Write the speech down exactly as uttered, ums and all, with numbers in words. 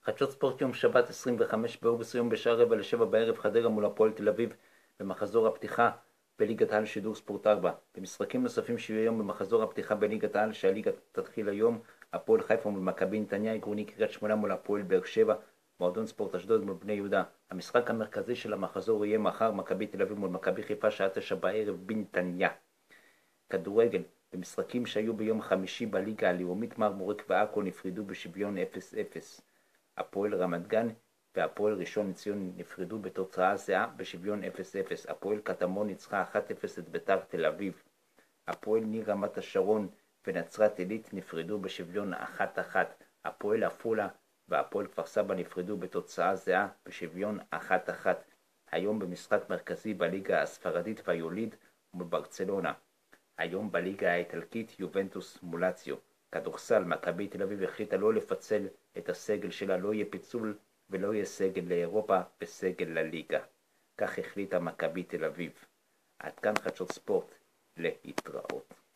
חדשות ספורט יום שבת עשרים וחמישה באוגוסט, יום בשעה רבע לשבע בערב, חדרה מול הפועל תל אביב במחזור הפתיחה בליגת העל שידור ספורט ארבע. במשחקים נוספים שיהיו היום במחזור הפתיחה בליגת העל שהליגה תתחיל היום, הפועל חיפה מול מכבי נתניה, עקרוני קריית שמונה מול הפועל באר שבע, מועדון ספורט אשדוד מול בני יהודה. המשחק המרכזי של המחזור יהיה מחר, מכבי תל אביב מול מכבי חיפה שעה תשע בערב בנתניה. כדורגל, במשחקים שהיו ביום חמישי בליגה הלאומית, מרמורק ועכו נפרדו בשוויון אפס אפס. הפועל רמת גן והפועל ראשון לציון נפרדו בתוצאה זהה בשוויון אפס אפס. הפועל קטמון ניצחה אחת אפס את ביתר תל אביב. הפועל ניר רמת השרון ונצרת עילית נפרדו בשוויון אחת אחת. הפועל עפולה והפועל כפר סבא נפרדו בתוצאה זהה בשוויון אחת אחת. היום במשחק מרכזי בליגה הספרדית והיוליד מול ברצלונה. היום בליגה האיטלקית יובנטוס מול לאציו. כדורסל, מכבי תל אביב החליטה לא לפצל את הסגל שלה, לא יהיה פיצול ולא יהיה סגל לאירופה וסגל לליגה. כך החליטה מכבי תל אביב. עד כאן חדשות ספורט, להתראות.